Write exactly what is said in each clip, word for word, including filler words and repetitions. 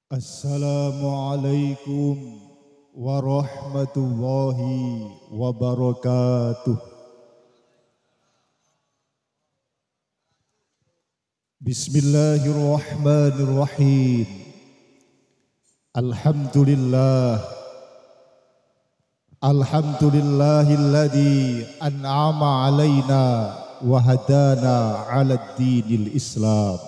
Assalamualaikum warahmatullahi wabarakatuh. Bismillahirrahmanirrahim. Alhamdulillah. Alhamdulillahilladzi an'ama alaina wa hadana 'alad dinil Islam.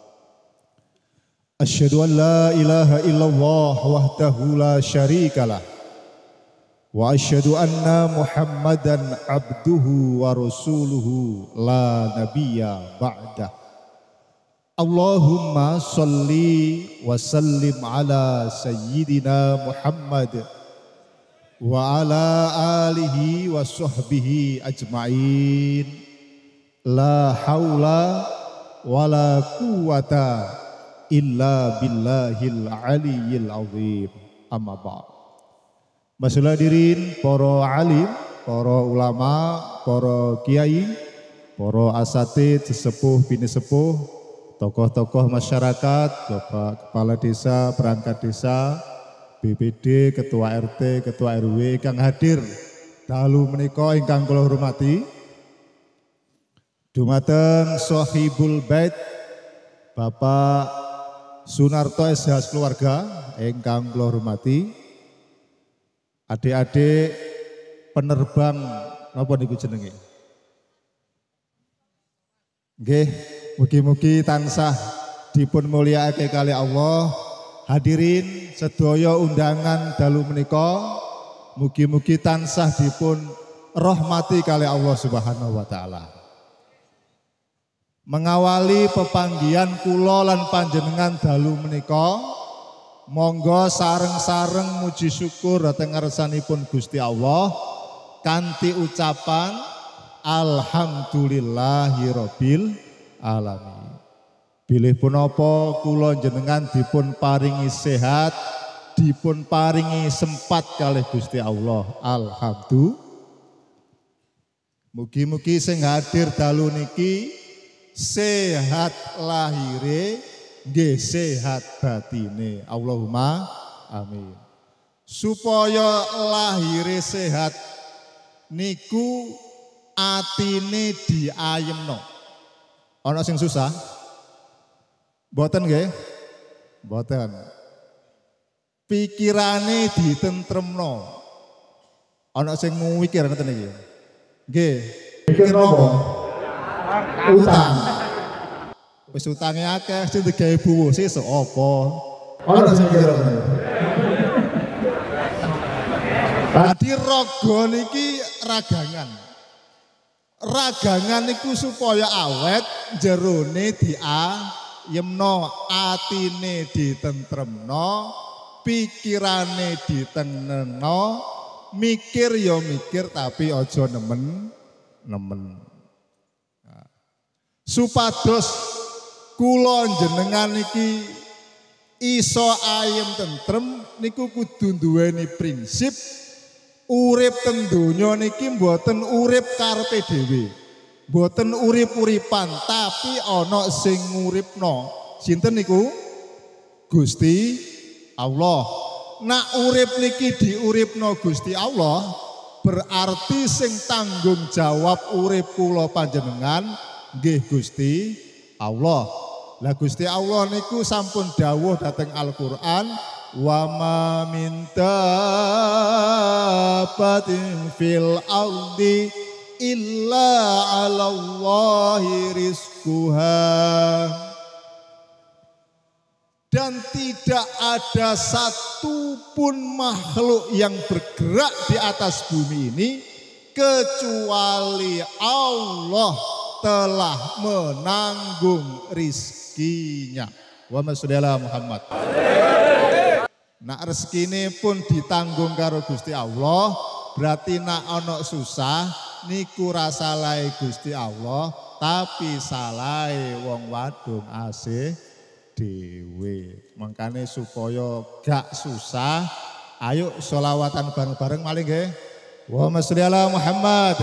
Asyhadu an la ilaha illallah wahdahu la syarikalah wa asyhadu anna Muhammadan abduhu wa rasuluhu la nabiyya ba'dah. Allahumma salli wa sallim ala sayyidina Muhammad wa ala alihi wa sahbihi ajma'in. La haula wa la quwata illa billahil aliyyil azim. Amma ba'd. Masalah hadirin, para alim, para ulama, para kiai, para asatid, sesepuh, bini sepuh, tokoh-tokoh masyarakat, Bapak Kepala Desa, perangkat desa, B P D, Ketua R T, Ketua R W, kang hadir dalu menika ingkang kula hormati. Dumateng Sohibul Bait Bapak Sunarto S H keluarga ingkang kula hormati, adik-adik penerbang napa niku jenenge? Nggih, mugi-mugi tansah dipun mulyakake kali Allah. Hadirin sedaya undangan dalu menika, mugi-mugi tansah dipun rahmati kali Allah Subhanahu wa taala. Mengawali pepanggihan kula lan panjenengan dalu menika, monggo sareng-sareng muji syukur dhateng ngarsanipun Gusti Allah kanthi ucapan alhamdulillahirabbil alamin. Bilih punapa kula jenengan dipun paringi sehat, dipun paringi sempat kalih Gusti Allah. Alhamdulillah. Mugi-mugi sing hadir dalu niki sehat lahire, nggih sehat batine. Allahumma amin. Supaya lahire sehat niku atine diayemno. Ana sing susah? Mboten nggih? Mboten. Pikirane ditentremno. Ana sing mikir ngoten iki. Nggih. Mikir napa? Utang. Wis utange akeh sing digawe buwu sesuk apa? Ana sing kira ngono. Dadi raga niki ragangan. Ragangan niku supaya awet, jerone diayemno, atine ditentremno, pikirane ditenengno, mikir ya mikir tapi aja nemen-nemen. Supados kula jenengan niki iso ayem tentrem niku kudu duweni prinsip urip teng donya niki mboten urip karepe dhewe, mboten urip-uripan tapi ana sing nguripno. Sinten niku? Gusti Allah. Nak urip niki diuripno Gusti Allah, berarti sing tanggung jawab urip kula panjenengan nggih Gusti Allah. Lah Gusti Allah niku sampun dawuh dhateng Al-Qur'an, wa ma min dabbatin fil ardi illa 'alallahi rizquha. Dan tidak ada satupun makhluk yang bergerak di atas bumi ini kecuali Allah telah menanggung rizkinya. Wa masya Muhammad. Nak rezekine pun ditanggung karo Gusti Allah, berarti nak ono susah niku rasalahe Gusti Allah, tapi salahe wong wadon asih dhewe. Mangkane supaya gak susah, ayo sholawatan bareng-bareng malih nggih. Wa masya Muhammad.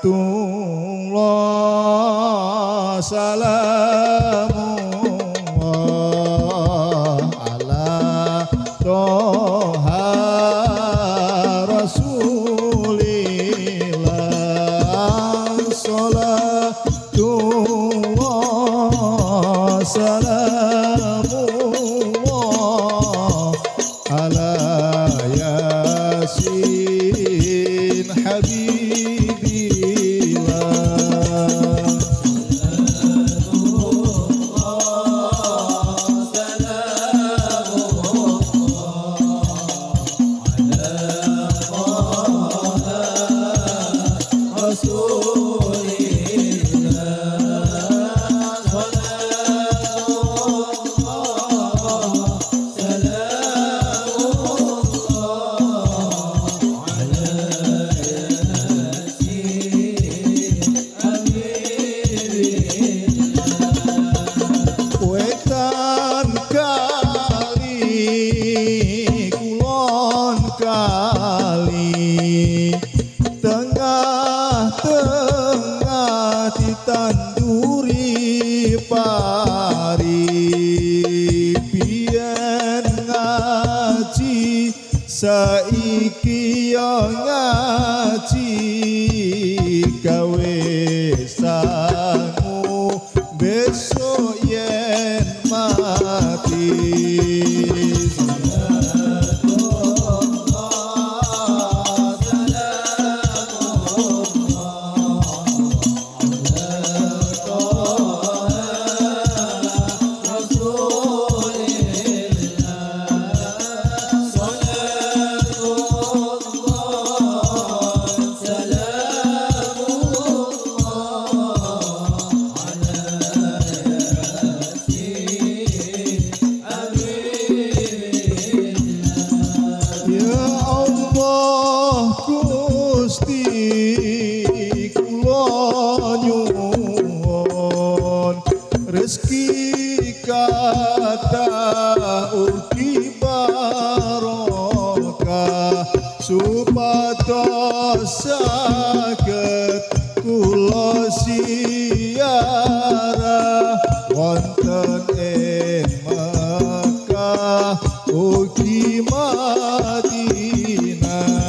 Salatullah salamullah salamullah ala yasin habibillah. Tanduri pari biyen ngaji saiki yo ngaji gawe sangu besok yen mati. Rezeki kathah ugi barokah supados saged kula ziarah wonten ing Mekah ugi Madinah.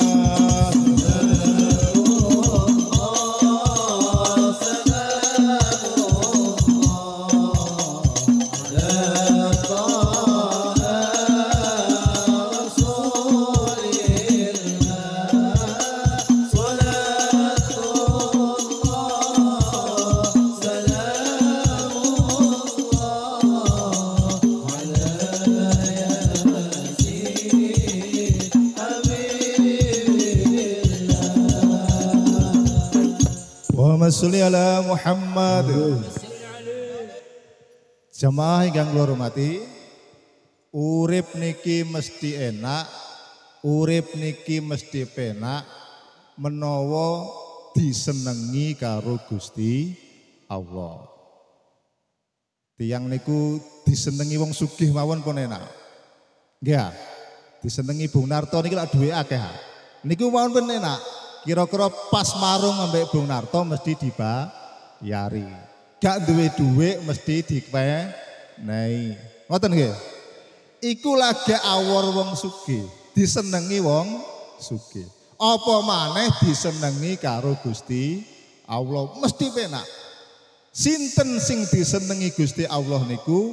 Allahumma sholli ala Muhammad. Jamaah ingkang kula hormati, urip niki mesti enak, urip niki mesti penak menawa disenengi karo Gusti Allah. Tiyang niku disenengi wong sugih mawon pun enak. Nggih, disenengi Bung Narto niki lak duwe akeh. Niku mawon pun enak. Kira-kira pas marung ambek Bung Narto mesti dibayari. Gak duwe duit mesti dikwenehi. Ngoten nggih. Iku lagi awor wong sugih, disenengi wong sugih. Apa maneh disenengi karo Gusti Allah mesti penak. Sinten sing disenengi Gusti Allah niku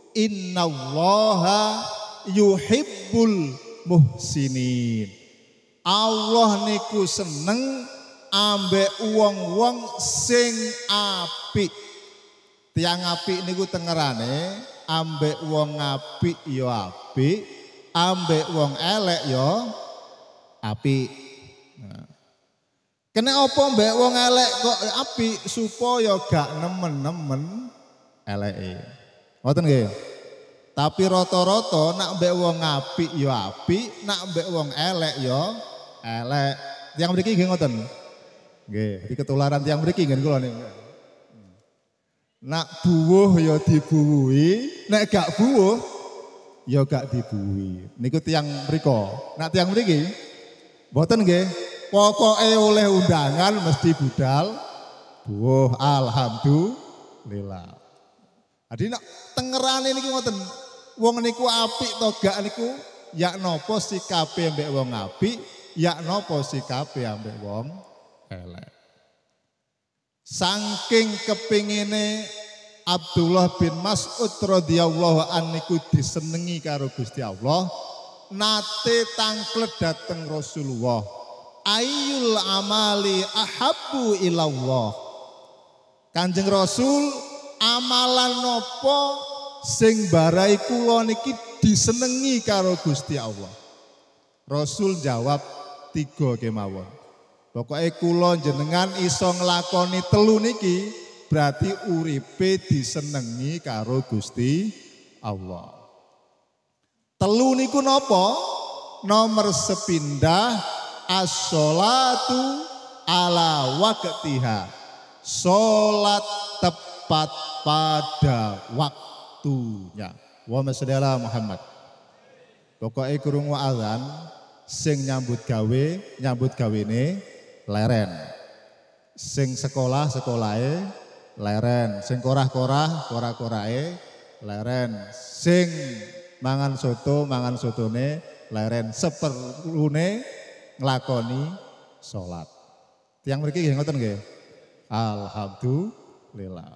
innallaha yuhibbul muhsinin. Allah niku seneng ambek wong-wong sing apik. Tiang apik niku tengerane ambek wong apik ya apik, ambek wong elek ya apik. Nah. Kene apa mbek wong elek kok apik supaya gak nemen-nemen eleke. Ngoten nggih. Tapi rata-rata nak mbek wong apik ya apik, nak mbek wong elek ya elek. Tiang mriki nggih ngoten. Nggih, di ketularan tiang mriki nggih kula niku. Nak buwuh ya dibuwuhi, nek gak buwuh ya gak dibuwuhi. Niku tiang mriko. Nak tiang mriki mboten nggih. Pokoke oleh undangan mesti budal buwuh alhamdulillah. Jadi nak tengerane niku ngoten. Wong niku apik to gak niku yak napa sikape ambek wong apik, yak napa sikape ambek wong elek. Saking kepingine Abdullah bin Mas'ud radhiyallahu anhu disenengi karo Gusti Allah, nate tangklet dateng Rasulullah. Ayyul amali ahabbu ilallah. Kanjeng Rasul, amalan nopo sing barai kula niki disenengi karo Gusti Allah. Rasul jawab tiga kemawon. Pokoknya kula jenengan iso nglakoni telu niki berarti uripe disenengi karo Gusti Allah. Telu niku napa? Nomor sepindah as-sholatu ala waqtiha. Salat tepat pada waktunya. Wa sallallahu Muhammad. Pokoknya krungu azan sing nyambut gawe, nyambut gawene leren. Sing sekolah sekolahe leren, sing korah-korah korah-korahe leren, sing mangan soto mangan sotone leren, seperlune nglakoni salat. Tiyang mriki nggih ngoten nggih. Alhamdulillah.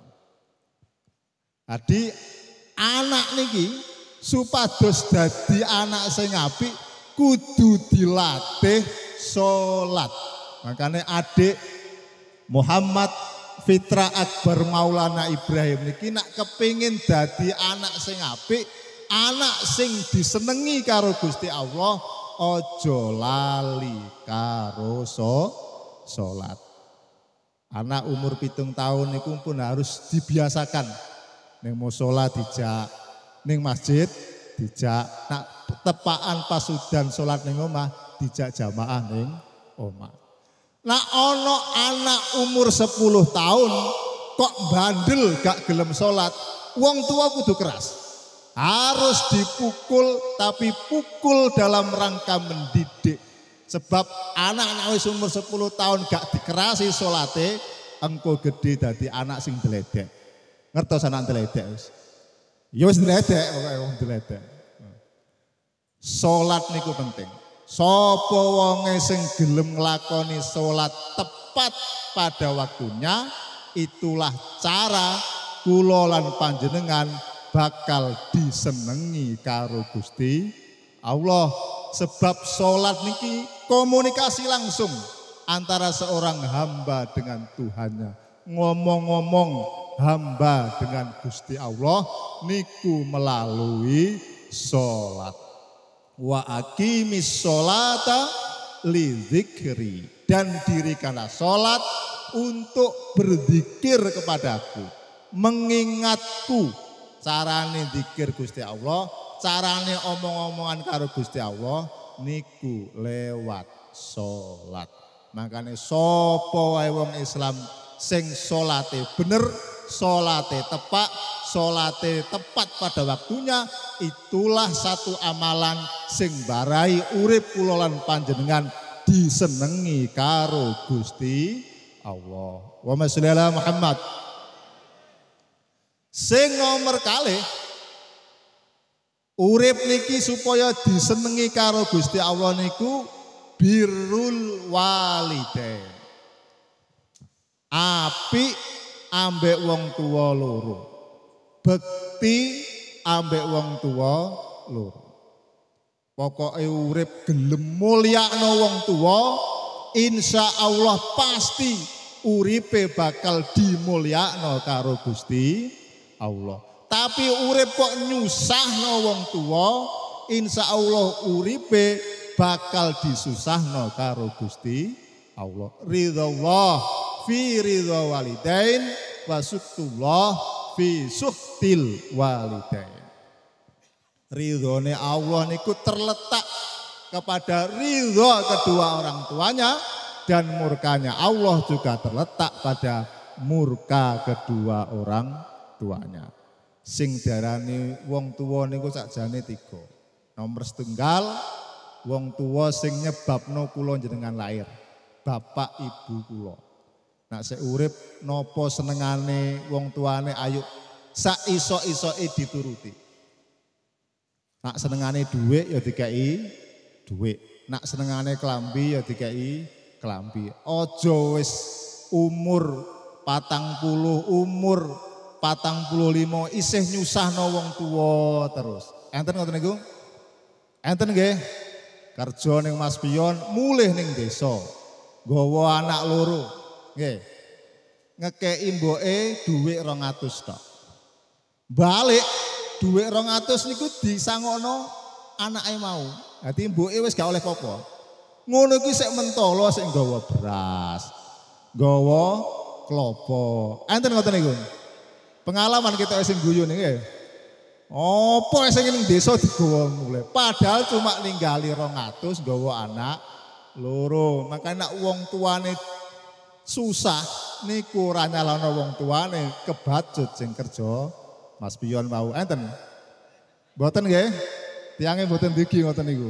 Adi anak niki supados dadi anak sing apik kudu dilatih salat. Makanya adik Muhammad Fitra Akbar Maulana Ibrahim niki nak kepingin dadi anak sing apik, anak sing disenengi karo Gusti Allah, ojo lali karo so, salat. Anak umur pitung tahun niku pun harus dibiasakan ning musala dijak, ning masjid dijak, nak tepaan pas udan salat ning omah dijak jamaah ning omah. Nah ono anak umur sepuluh tahun kok bandel gak gelem sholat, wong tua kudu keras. Harus dipukul, tapi pukul dalam rangka mendidik. Sebab anak-anak wis umur sepuluh tahun gak dikerasi sholate, engko gede dadi anak sing deledek. Ngertos anak deledek wis. Ya wis deledek pokoke wong deledek. Sholat niku penting. Sapa wonge sing gelem nglakoni salat tepat pada waktunya, itulah cara kula lan panjenengan bakal disenengi karo Gusti Allah. Sebab salat niki komunikasi langsung antara seorang hamba dengan Tuhannya. Ngomong-ngomong hamba dengan Gusti Allah niku melalui salat. Wa aqimis sholata li dzikri, dan dirikanlah sholat untuk berzikir kepadaku, mengingatku. Carane zikir Gusti Allah, carane omong-omongan karo Gusti Allah niku lewat sholat. Makanya sapa wae wong Islam sing sholate bener, sholate tepat, sholate tepat pada waktunya, itulah satu amalan sing barai urip kula lan panjenengan disenengi karo Gusti Allah. Wa sallallahu Muhammad. Sing nomor kalih, urip niki supaya disenengi karo Gusti Allah niku birrul walidain. Apik ambek wong tua loro. Bekti ambek wong tua loro. Pokoke urip gelem mulyakno wong tua, insya Allah pasti uripe bakal dimulyakno karo Gusti Allah. Tapi urip kok nyusahno wong tua, insya Allah uripe bakal disusahno karo Gusti Allah. Ridhallah fi ridha walidain wa suktullah fi suktil walidain. Ridhone Allah niku terletak kepada ridho kedua orang tuanya, dan murkanya Allah juga terletak pada murka kedua orang tuanya. Sing darani wong tuwa niku sakjane tiga. Nomor setunggal, wong tuwa sing nyebabno kula jenengan lahir, bapak ibu kula. Nak sik urip napa senengane wong tuane, ayo sak iso-isoke dituruti. Nak senengane dhuwit ya dikei dhuwit. Nak senengane klambi ya dikei klambi. Aja wis umur patang puluh, umur patang puluh lima isih nyusahno wong tuwa terus. Enten ngoten niku? Enten nggih. Kerja ning Mas Piyon mulih ning desa. Nggawa anak loro. Nggih. Ngekeki mboke dhuwit rong atus tok. Balik dhuwit rong atus niku disangokno anake mau. Dadi mboke wis gak oleh apa-apa. Ngono iki sik mentolo sik nggawa beras. Nggawa klopo. Enten ngoten niku. Pengalaman kita sing guyu niki. Apa sing ning desa digawa mulai. Padahal cuma ninggali rong atus nggawa anak loro. Makanya nek wong tuane susah niku ora nyalahno wong tuane kebacut sing kerja Mas Piyon mau. Enten. Mboten nggih? Tiange mboten digi ngoten niku.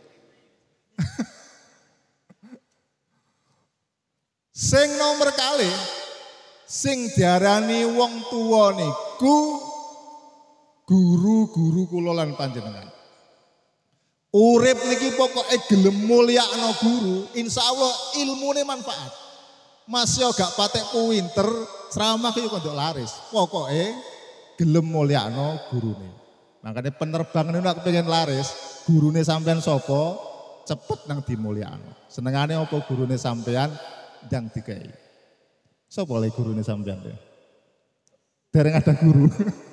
Sing nomor kali sing diarani wong tuwa niku guru-guru kula lan panjenengan. Urip niki pokoke gelem mulyakno guru, insyaallah ilmune manfaat. Mas yo gak patek pinter, ceramah ki kok ndok laris. Pokoke gelem mulyakno gurune. Makanya penerbangan ini aku pengen laris, gurune sampean sapa cepet nang dimulyakno. Senengane apa gurune sampean ndang dikai. Sapa le gurune sampean ya? Dereng ada guru.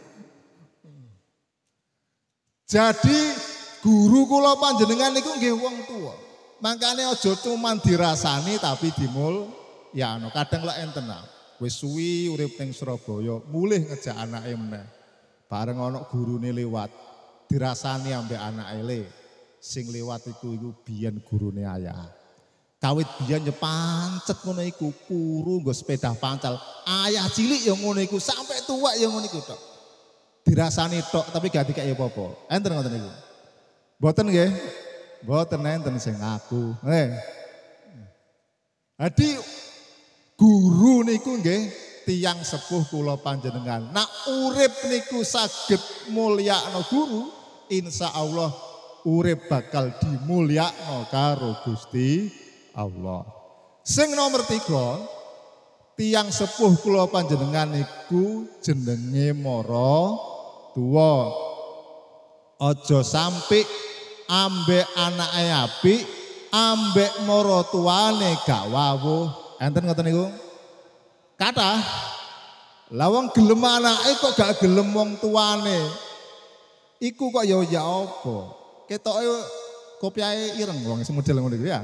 Jadi guru kula panjenengan niku nggih wong tuwa. Makane aja cuman dirasani tapi dimul ya ano. Kadang lek enten wis suwi urip ning Surabaya, mulih ngejak anake meneh. Bareng ana gurune liwat, dirasani ambek anake le. Sing liwat iku iku biyen gurune ayah. Kawit biyen ya pancet ngono iku, kuru nggo sepeda pancal. Ayah cilik ya ngono iku, sampai tua ya ngono iku tok. Dirasani tok tapi gak dikek apa-apa. Enten ngoten niku. Mboten nggih? Mboten enten sing ngaku. Eh. Adi guru niku nggih tiyang sepuh kula panjenengan. Nak urip niku saged mulyakno guru, insyaallah urip bakal dimulyakno karo Gusti Allah. Sing nomor tiga, tiyang sepuh kula panjenengan niku jenenge mara tuwa. Aja sampe ambek anake apik, ambek mara tuane gak wawuh. Enten ngoten niku? Kathah. Lah wong gelem anake kok gak gelem wong tuane. Iku kok ya ya apa? Ketoke kopiahe ireng wong sing model ngono iku ya.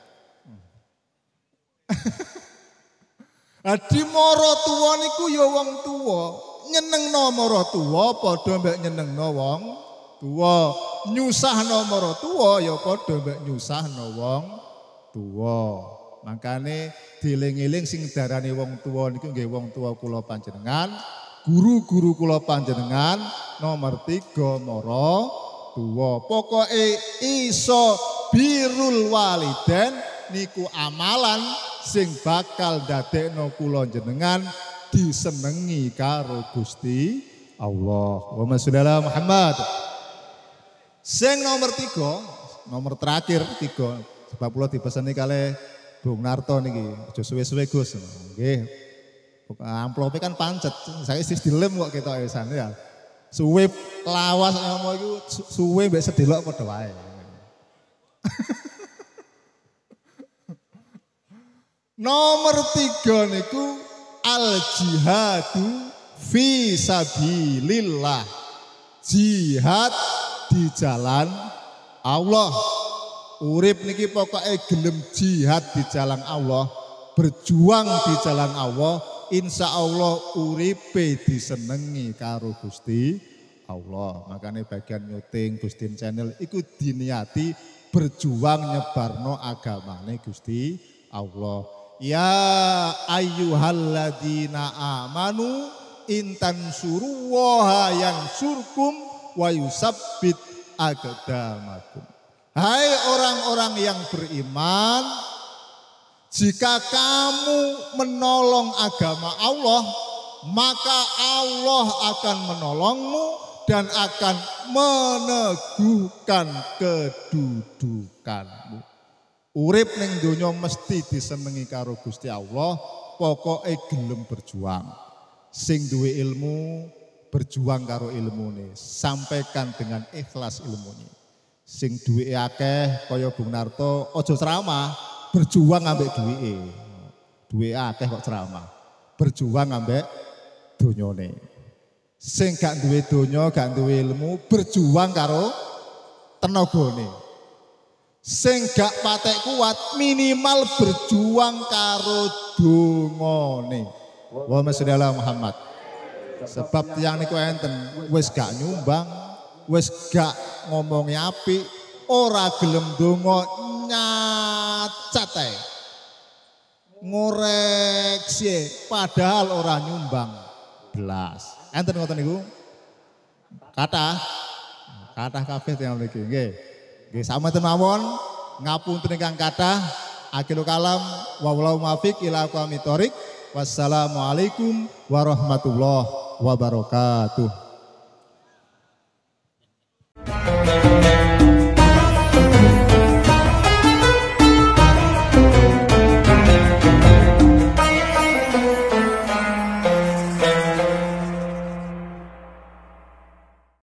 Adi mara tuwa niku ya wong tuwa, nyenengno mara tuwa padha mbek nyenengno wong tuwa, nyusahno mara tuwa ya padha mbek nyusahno wong tuwa. Makane dieling-eling sing darani wong tuwa niku nggih wong tuwa kula panjenengan, guru-guru kula panjenengan, nomor tiga mara tuwa. Pokoke iso birrul waliden niku amalan sing bakal dadekno kula jenengan disenengi karo Gusti Allah. Allahumma sholli ala Muhammad. Sing nomor tiga, nomor terakhir tiga, sebab kula dipeseni kalih Bung Narto niki, aja suwe-suwe Gus. Nggih. Amplope kan pancet, saya sis dilem kok ketok esan ya. Suwe lawas ngomong iku suwe mbek sedelok padha wae. Nomor tiga niku al jihadu fi sabilillah. Jihad di jalan Allah. Urip niki pokoknya gelem jihad di jalan Allah, berjuang di jalan Allah, insya Allah uripe disenengi karo Gusti Allah. Makanya bagian nyuting Gustin Channel iku diniati berjuang nyebarno agamane Gusti Allah. Ya ayyuhalladzina amanu intan suruwaha yansurkum wa yusabbit aqdamakum. Hai orang-orang yang beriman, jika kamu menolong agama Allah, maka Allah akan menolongmu dan akan meneguhkan kedudukanmu. Urip ning donya mesti disenengi karo Gusti Allah, pokoke gelem berjuang. Sing duwe ilmu berjuang karo ilmune, sampaikan dengan ikhlas ilmune. Sing duwe akeh kaya Bung Narto aja ceramah, berjuang ambek duwike. Duwe akeh kok ceramah, berjuang ambek donyane. Sing gak duwe donya, gak duwe ilmu, berjuang karo tenagane. Sing gak patek kuat, minimal berjuang karo dongane. Wa masya Muhammad. Sebab tiang niku enten wis gak nyumbang, wis gak ngomongi apik, ora gelem donga nyacat ae. Ngoreksi padahal ora nyumbang belas. Enten ngoten niku. Kathah kathah kabeh tiyang mriki nggih. Nggih samanten mawon ngapunten ingkang kathah. Akhirul kalam wa wallahu muwaffiq ila aqwamit thoriq. Wassalamualaikum warahmatullahi wabarakatuh.